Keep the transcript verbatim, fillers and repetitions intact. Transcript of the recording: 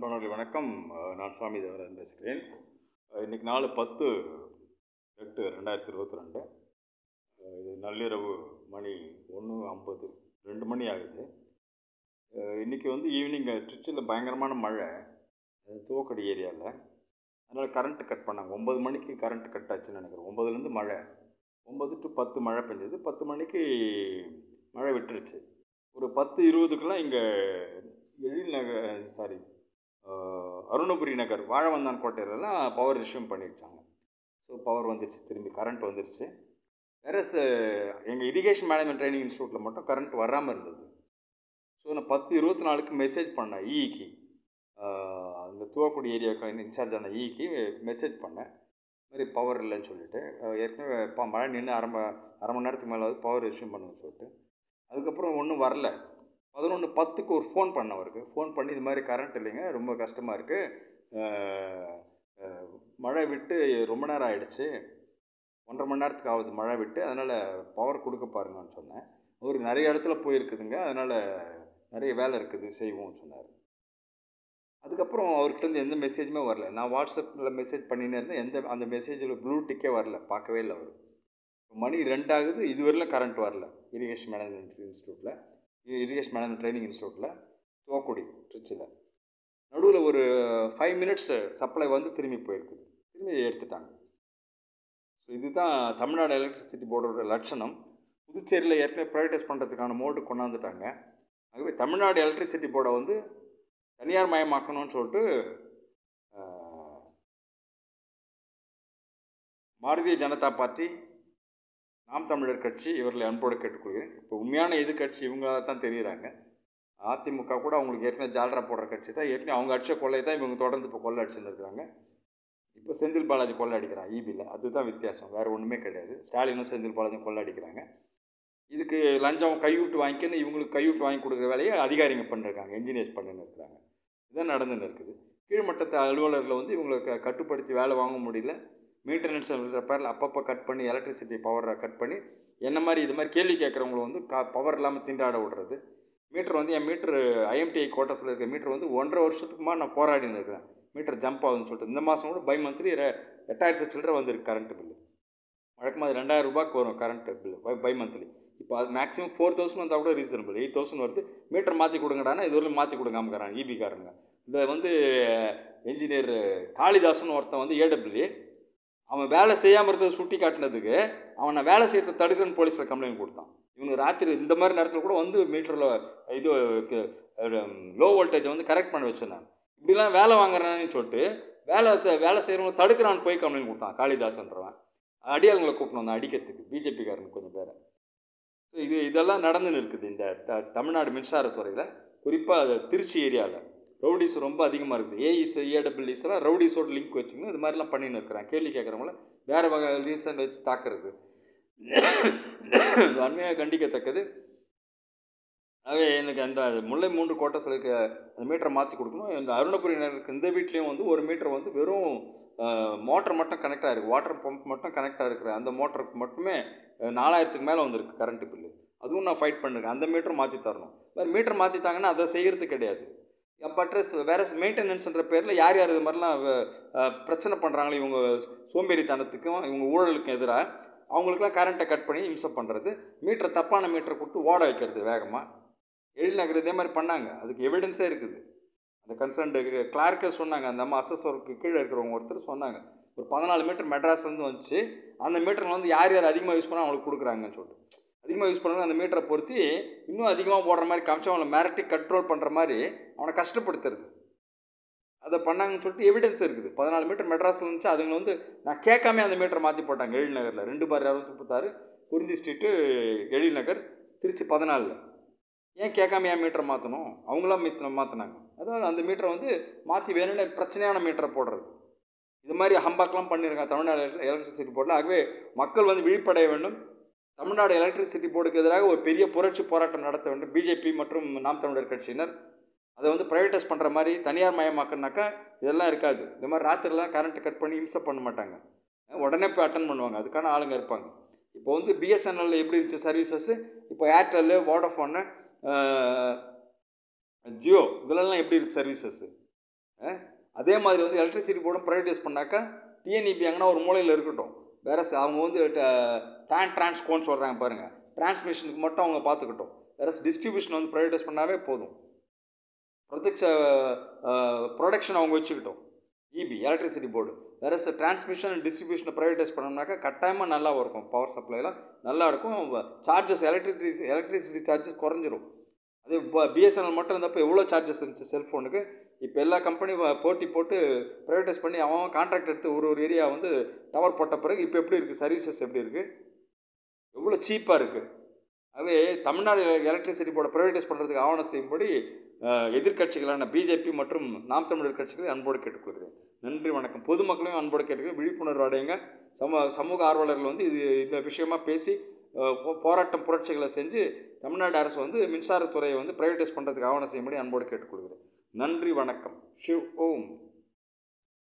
அன்பானவர்களே வணக்கம். நான் சுவாமி தேவராஜன் பேசுகிறேன். இன்றைக்கி நாலு பத்து எட்டு ரெண்டாயிரத்தி இருபத்தி ரெண்டு இது நள்ளிரவு மணி ஒன்று ஐம்பது ரெண்டு மணி ஆகுது. இன்றைக்கி வந்து ஈவினிங் திருச்சியில் பயங்கரமான மழை துவக்கடி ஏரியாவில். அதனால் கரண்ட்டு கட் பண்ணாங்க. ஒம்பது மணிக்கு கரண்ட்டு கட் ஆச்சுன்னு நினைக்கிறேன். ஒம்பதுலேருந்து மழை, ஒம்பது டு பத்து மழை பெஞ்சது. பத்து மணிக்கு மழை விட்டுருச்சு. ஒரு பத்து இருபதுக்கெல்லாம் இங்கே எழில் நகர் சாரி அருணபுரி நகர் வாழவந்தான் கோட்டையிலலாம் பவர் ரிஷ்யூம் பண்ணிடுச்சாங்க. ஸோ பவர் வந்துடுச்சு, திரும்பி கரண்ட் வந்துடுச்சு. வேற எங்கள் இரிகேஷன் மேனேஜ்மெண்ட் ட்ரைனிங் இன்ஸ்டியூட்டில் மட்டும் கரண்ட் வராமல் இருந்தது. ஸோ நான் பத்து இருபத்தி நாலுக்கு மெசேஜ் பண்ணேன் இஇக்கு, அந்த துவக்குடி ஏரியாவுக்கு இன்சார்ஜ் ஆன இஇக்கு மெசேஜ் பண்ணேன். மாதிரி பவர் இல்லைன்னு சொல்லிவிட்டு, ஏற்கனவே இப்போ மழை நின்று அரை அரை மணி நேரத்துக்கு மேலே பவர் ரிஷ்யூம் பண்ணுன்னு சொல்லிட்டு, அதுக்கப்புறம் ஒன்றும் வரல. பதினொன்று பத்துக்கு ஒரு ஃபோன் பண்ண அவருக்கு. ஃபோன் பண்ணி இது மாதிரி கரண்ட் இல்லைங்க, ரொம்ப கஷ்டமாக இருக்குது, மழை விட்டு ரொம்ப நேரம் ஆகிடுச்சு, ஒன்றரை மணி நேரத்துக்கு ஆகுது மழை விட்டு, அதனால் பவர் கொடுக்க பாருங்கன்னு சொன்னேன். அவருக்கு நிறைய இடத்துல போயிருக்குதுங்க, அதனால் நிறைய வேலை இருக்குது செய்வோம்னு சொன்னார். அதுக்கப்புறம் அவர்கிட்ட எந்த மெசேஜுமே வரல. நான் வாட்ஸ்அப்பில் மெசேஜ் பண்ணினே இருந்தேன், எந்த அந்த மெசேஜில் ப்ளூ டிக்கே வரல, பார்க்கவே இல்லை அவர். மணி ரெண்டாகுது, இதுவரையிலும் கரண்ட் வரல. இரிகேஷன் மேனேஜ்மெண்ட் இன்ஸ்டியூட்டில் இரிகேஷன் மேனேஜ்மெண்ட் ட்ரைனிங் இன்ஸ்டியூட்டில் துவக்குடி திருச்சியில் நடுவில் ஒரு ஃபைவ் மினிட்ஸ் சப்ளை வந்து திரும்பி போயிருக்குது, திரும்பி எடுத்துட்டாங்க. ஸோ இதுதான் தமிழ்நாடு எலக்ட்ரிசிட்டி போர்டோட லட்சணம். புதுச்சேரியில் ஏற்கனவே ப்ரைவேடைஸ் பண்ணுறதுக்கான மோடு கொண்டாந்துட்டாங்க. ஆகவே தமிழ்நாடு எலக்ட்ரிசிட்டி போர்டை வந்து தனியார் மயமாக்கணும்னு சொல்லிட்டு பாரதிய ஜனதா பார்ட்டி, நாம் தமிழர் கட்சி இவர்களை அன்போடு கேட்டுக்கொள்கிறேன். இப்போ உண்மையான எதிர்கட்சி இவங்களால தான் தெரியுறாங்க. அதிமுக கூட அவங்களுக்கு ஏற்கனவே ஜால்ரா போடுற கட்சி தான். ஏற்கனவே அவங்க அடித்த கொள்ளையை தான் இவங்க தொடர்ந்து இப்போ கொள்ளை அடிச்சுன்னு இருக்கிறாங்க. இப்போ செந்தில் பாலாஜி கொள்ளை அடிக்கிறான் ஈபியில், அதுதான் வித்தியாசம், வேறு ஒன்றுமே கிடையாது. ஸ்டாலினும் செந்தில் பாலாஜியும் கொள்ளை அடிக்கிறாங்க. இதுக்கு லஞ்சம் கைவிட்டு வாங்கிக்கன்னு இவங்களுக்கு கைவிட்டு வாங்கி கொடுக்குற வேலையை அதிகாரிங்க பண்ணிருக்காங்க, என்ஜினியர்ஸ் பண்ணின்னு இருக்கிறாங்க. இதுதான் நடந்துன்னு இருக்குது. கீழ்மட்டத்தை அலுவலரில் வந்து இவங்களுக்கு கட்டுப்படுத்தி வேலை வாங்க முடியல. மெயின்டெனன்ஸ் பேரில் அப்பப்போ கட் பண்ணி எலக்ட்ரிசிட்டி பவரை கட் பண்ணி என்ன மாதிரி இது மாதிரி கேள்வி கேட்குறவங்கள வந்து கா பவர் இல்லாமல் திண்டாட விடுறது. மீட்டர் வந்து என் மீட்ரு ஐஎம்டிஐ கோட்டஸில் இருக்க மீட்டர் வந்து ஒன்றரை வருஷத்துக்குமா நான் போராடின்னு இருக்கிறேன், மீட்டர் ஜம்ப் ஆகுதுன்னு சொல்லிட்டு. இந்த மாதம் கூட பை மந்த்லி எட்டாயிரத்து சில்லரை வந்துருக்கு கரண்ட்டு பில்லு. வழக்கமாக அது ரெண்டாயிரம் ரூபாய்க்கு வரும் current bill bi bimonthly. இப்போ அது மேக்ஸிமம் ஃபோர் தௌசண்ட் வந்தால் கூட ரீசனபிள். எயிட் தௌசண்ட் வருது. மீட்டர் மாற்றி கொடுங்கடானா இது வரலும் மாற்றி கொடுங்காமக்கிறாங்க ஈபிக்காரங்க. இதை வந்து என்ஜினியர் காளிதாசன் ஒருத்தன் வந்து ஏடபிள்யூ அவன் வேலை செய்யாமல் இருந்ததை சுட்டி காட்டினதுக்கு அவனை வேலை செய்யறதை தடுக்கிறன்னு போலீஸில் கம்ப்ளைண்ட் கொடுத்தான். இவனு ராத்திரி இந்த மாதிரி நேரத்தில் கூட வந்து மீட்டரில் இது லோ வோல்டேஜை வந்து கரெக்ட் பண்ண வச்சிருந்தாங்க. இப்படிலாம் வேலை வாங்குறான்னு சொல்லிட்டு வேலை வேலை செய்கிறவங்க தடுக்கிறான்னு போய் கம்ப்ளைண்ட் கொடுத்தான் காளிதாசன்றவன். அடியாளங்களை கூப்பிட்டு வந்தான் அடிக்கிறதுக்கு, பிஜேபிக்காரனுக்கு கொஞ்சம் பேரை. ஸோ இது இதெல்லாம் நடந்துன்னு இருக்குது இந்த த தமிழ்நாடு மின்சாரத்துறையில், குறிப்பாக திருச்சி ஏரியாவில். ரவுடிஸ் ரொம்ப அதிகமாக இருக்குது. ஏஇஸ் ஏடபிள்யூஸ்லாம் ரவுடிஸோட லிங்க் வச்சுக்கணும். இது மாதிரிலாம் பண்ணின்னு இருக்கிறாங்க. கேள்வி கேட்குறவங்கள வேறு வகை ரீசன் வச்சு தாக்குறது வன்மையாக கண்டிக்கத்தக்கது. ஆகவே எனக்கு அந்த முல்லை மூன்று கோட்டஸில் இருக்க அந்த மீட்டரை மாற்றி கொடுக்கணும். இந்த அருணபுரி நகருக்கு இந்த வீட்லேயும் வந்து ஒரு மீட்டர் வந்து வெறும் மோட்டர் மட்டும் கனெக்ட் ஆகிருக்கு, வாட்டர் பம்ப் மட்டும் கனெக்ட் ஆகிருக்கிற அந்த மோட்டருக்கு மட்டுமே நாலாயிரத்துக்கு மேலே வந்துருக்கு கரண்ட்டு பில்லு. அதுவும் நான் ஃபைட் பண்ணிருக்கேன். அந்த மீட்டர் மாற்றி தரணும். வேறு மீட்டர் மாற்றித்தாங்கன்னா அதை செய்கிறது கிடையாது. பட் வேறு மெயின்டெனன்ஸ்ன்ற பேரில் யார் யார் இது மாதிரிலாம் பிரச்சனை பண்ணுறாங்களோ இவங்க சோம்பேறித்தனத்துக்கும் இவங்க ஊழலுக்கும் எதிராக அவங்களுக்குலாம் கரண்ட்டை கட் பண்ணி இம்சை பண்ணுறது, மீட்டரை தப்பான மீட்டரை கொடுத்து ஓட வைக்கிறது வேகமாக. எழில் நகர் இதே மாதிரி பண்ணாங்க. அதுக்கு எவிடன்ஸே இருக்குது. அந்த கன்சர்ன்டு கிளார்க்கே சொன்னாங்க, அந்த அம்மா அசஸருக்கு கீழே இருக்கிறவங்க ஒருத்தர் சொன்னாங்க, ஒரு பதினாலு மீட்டர் மெட்ராஸ்லேருந்து வந்துச்சு, அந்த மீட்டரில் வந்து யார் யார் அதிகமாக யூஸ் பண்ணால் அவங்களுக்கு கொடுக்குறாங்கன்னு சொல்லிட்டு அதிகமாக யூஸ் பண்ணுறது அந்த மீட்டரை பொறுத்து இன்னும் அதிகமாக போடுற மாதிரி காமிச்சு அவனை மிரட்டி கண்ட்ரோல் பண்ணுற மாதிரி அவனை கஷ்டப்படுத்துறது. அதை பண்ணாங்கன்னு சொல்லிட்டு எவிடன்ஸ் இருக்குது. பதினாலு மீட்டர் மெட்ராஸில் இருந்துச்சு. அதுங்க வந்து நான் கேட்காம அந்த மீட்டரை மாற்றி போட்டாங்க. எழில் நகரில் ரெண்டு பார் அறுபத்தி முப்பத்தாறு குறிஞ்சி ஸ்ட்ரீட்டு எழில் நகர் திருச்சி பதினாலில். ஏன் கேட்காம ஏன் மீட்டரை மாற்றணும்? அவங்களாம் மீ மாற்றினாங்க. அதாவது அந்த மீட்டரை வந்து மாற்றி வேணும்னு பிரச்சனையான மீட்டரை போடுறது. இது மாதிரி ஹம்பாக்கெலாம் பண்ணியிருக்காங்க தமிழ்நாடு எலக்ட்ரிசிட்டி போர்டில். ஆகவே மக்கள் வந்து விழிப்படைய வேண்டும். தமிழ்நாடு எலக்ட்ரிசிட்டி போர்டுக்கு எதிராக ஒரு பெரிய புரட்சி போராட்டம் நடத்த வேண்டும் பிஜேபி மற்றும் நாம் தமிழர் கட்சியினர். அதை வந்து ப்ரைவேடைஸ் பண்ணுற மாதிரி தனியார் மயமாக்குனாக்கா இதெல்லாம் இருக்காது. இந்த மாதிரி ராத்திரிலாம் கரண்ட்டு கட் பண்ணி இம்சை பண்ண மாட்டாங்க, உடனே போய் அட்டன் பண்ணுவாங்க. அதுக்கான ஆளுங்க இருப்பாங்க. இப்போ வந்து பிஎஸ்என்எல் எப்படி இருந்துச்சு சர்வீசஸ்ஸு, இப்போ ஏர்டெல்லு, வோடஃபோனு, ஜியோ இதெல்லாம் எப்படி இருக்குது சர்வீசஸ்ஸு. அதே மாதிரி வந்து எலக்ட்ரிசிட்டி போர்டும் ப்ரைவேட்டைஸ் பண்ணாக்கா டிஎன்இபி எங்கன்னா ஒரு மூலையில் இருக்கட்டும். வேற அவங்க வந்து டான் டிரான்ஸ்கோன்னு சொல்கிறாங்க பாருங்கள், டிரான்ஸ்மிஷனுக்கு மட்டும் அவங்க பார்த்துக்கிட்டோம். வேற டிஸ்ட்ரிபியூஷன் வந்து ப்ரைவேட்டைஸ் பண்ணாவே போதும். ப்ரொஜெக்ட் ப்ரொடக்ஷன் அவங்க வச்சுக்கிட்டோம். இபி எலக்ட்ரிசிட்டி போர்டு வேற டிரான்ஸ்மிஷன் அண்ட் டிஸ்ட்ரிபியூஷனை ப்ரைவேட்டைஸ் பண்ணோம்னாக்கா கட்டாயமாக நல்லா இருக்கும். பவர் சப்ளைலாம் நல்லா இருக்கும். சார்ஜஸ் எலக்ட்ரிசிட்டி எலக்ட்ரிசிட்டி சார்ஜஸ் குறைஞ்சிரும். அதே பிஎஸ்என்எல் மட்டும் இருந்தப்போ எவ்வளோ சார்ஜஸ் இருந்துச்சு செல்ஃபோனுக்கு. இப்போ எல்லா கம்பெனியும் போட்டி போட்டு ப்ரைவேட்டைஸ் பண்ணி அவன் கான்ட்ராக்ட் எடுத்து ஒரு ஒரு ஏரியா வந்து டவர் போட்ட பிறகு இப்போ எப்படி இருக்குது, சர்வீசஸ் எப்படி இருக்குது, எவ்வளோ சீப்பாக இருக்குது. ஆகவே தமிழ்நாடு எலக்ட்ரிசிட்டி போர்டை ப்ரைவேட்டைஸ் பண்ணுறதுக்கு ஆவணம் செய்யும்படி எதிர்கட்சிகளான பிஜேபி மற்றும் நாம் தமிழர் கட்சிகளை அன்போடு கேட்டுக்கொள்கிறேன். நன்றி, வணக்கம். பொதுமக்களையும் அன்போடு கேட்டுக்கிறேன். விழிப்புணர்வு அடையுங்க. சம சமூக ஆர்வலர்கள் வந்து இது இந்த விஷயமா பேசி போராட்டம் புரட்சிகளை செஞ்சு தமிழ்நாடு அரசு வந்து மின்சாரத்துறையை வந்து ப்ரைவேட்டைஸ் பண்ணுறதுக்கு ஆவணம் செய்யும்படி அன்போடு கேட்டுக்கொள்கிறேன். நன்றி, வணக்கம். ஷிவ் ஓம்.